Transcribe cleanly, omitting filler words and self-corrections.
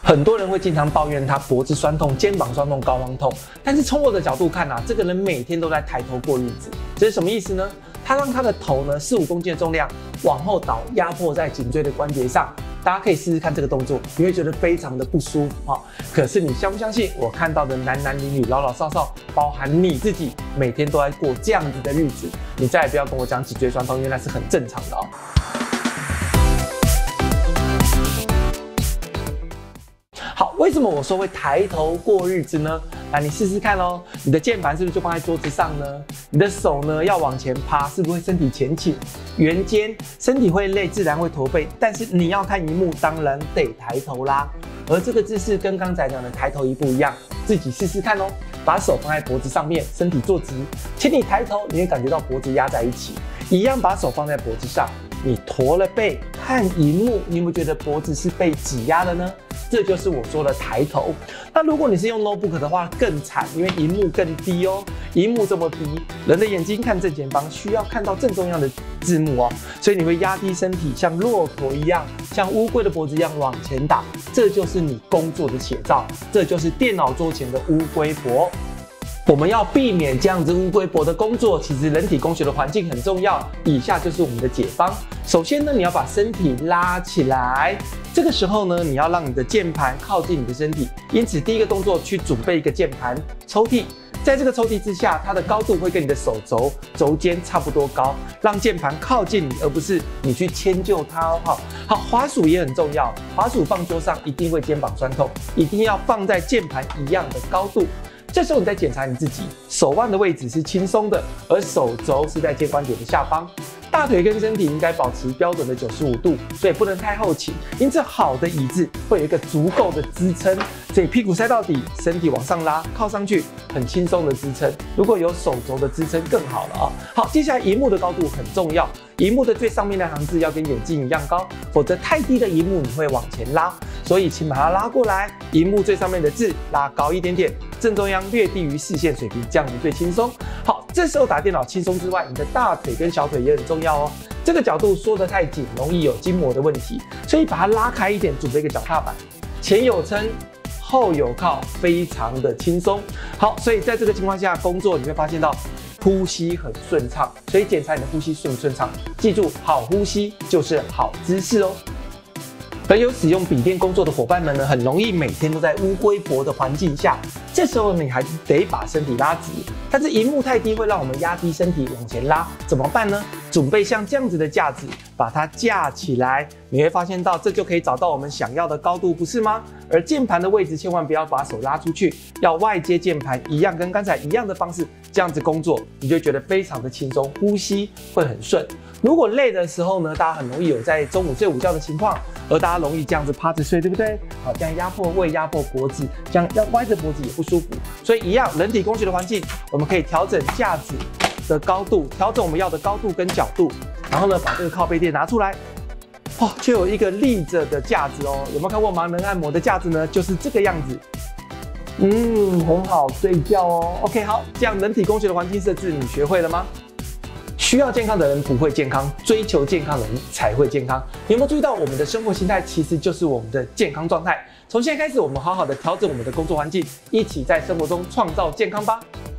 很多人会经常抱怨他脖子酸痛、肩膀酸痛、高肓痛，但是从我的角度看啊，这个人每天都在抬头过日子，这是什么意思呢？他让他的头呢4、5公斤的重量往后倒，压迫在颈椎的关节上。大家可以试试看这个动作，你会觉得非常的不舒服啊。可是你相不相信，我看到的男男女女、老老少少，包含你自己，每天都在过这样子的日子，你再也不要跟我讲脊椎酸痛，因为那是很正常的哦。好，为什么我说会抬头过日子呢？来，你试试看哦。你的键盘是不是就放在桌子上呢？你的手呢要往前趴，是不是会身体前倾、圆肩？身体会累，自然会驼背。但是你要看荧幕，当然得抬头啦。而这个姿势跟刚才讲的抬头一不一样，自己试试看哦。把手放在脖子上面，身体坐直，请你抬头，你会感觉到脖子压在一起。一样把手放在脖子上，你驼了背，看荧幕，你有没有觉得脖子是被挤压的呢？这就是我说的抬头。那如果你是用 notebook 的话，更惨，因为荧幕更低哦。荧幕这么低，人的眼睛看正前方，需要看到正中央的字幕哦，所以你会压低身体，像骆驼一样，像乌龟的脖子一样往前打。这就是你工作的写照，这就是电脑桌前的乌龟脖。我们要避免这样子乌龟脖的工作，其实人体工学的环境很重要。以下就是我们的解方。首先呢，你要把身体拉起来，这个时候呢，你要让你的键盘靠近你的身体。因此，第一个动作去准备一个键盘抽屉，在这个抽屉之下，它的高度会跟你的手肘尖差不多高，让键盘靠近你，而不是你去迁就它哦。好，滑鼠也很重要，滑鼠放桌上一定会肩膀酸痛，一定要放在键盘一样的高度。这时候你在检查你自己，手腕的位置是轻松的，而手肘是在肩关节的下方。大腿跟身体应该保持标准的95度，所以不能太后倾。因此，好的椅子会有一个足够的支撑，所以屁股塞到底，身体往上拉，靠上去，很轻松的支撑。如果有手肘的支撑更好了啊。好，接下来萤幕的高度很重要，萤幕的最上面那行字要跟眼镜一样高，否则太低的萤幕你会往前拉。所以请把它拉过来，萤幕最上面的字拉高一点点，正中央略低于视线水平，这样子最轻松。好，这时候打电脑轻松之外，你的大腿跟小腿也很重要哦。这个角度缩得太紧，容易有筋膜的问题，所以把它拉开一点，准备一个脚踏板，前有撑，后有靠，非常的轻松。好，所以在这个情况下工作，你会发现到呼吸很顺畅，所以检查你的呼吸顺不顺畅。记住，好呼吸就是好姿势哦。而有使用笔电工作的伙伴们呢，很容易每天都在乌龟脖的环境下，这时候你还得把身体拉直，但是萤幕太低会让我们压低身体往前拉，怎么办呢？准备像这样子的架子，把它架起来，你会发现到这就可以找到我们想要的高度，不是吗？而键盘的位置千万不要把手拉出去，要外接键盘，一样跟刚才一样的方式，这样子工作，你就觉得非常的轻松，呼吸会很顺。如果累的时候呢，大家很容易有在中午睡午觉的情况，而大家容易这样子趴着睡，对不对？好，这样压迫胃、压迫脖子，这样要歪着脖子也不舒服。所以一样，人体工学的环境，我们可以调整架子的高度，调整我们要的高度跟角度，然后呢，把这个靠背垫拿出来，哦，就有一个立着的架子哦。有没有看过盲人按摩的架子呢？就是这个样子。很好睡觉哦。OK， 好，这样人体工学的环境设置你学会了吗？需要健康的人不会健康，追求健康的人才会健康。你有没有注意到我们的生活形态其实就是我们的健康状态？从现在开始，我们好好的调整我们的工作环境，一起在生活中创造健康吧。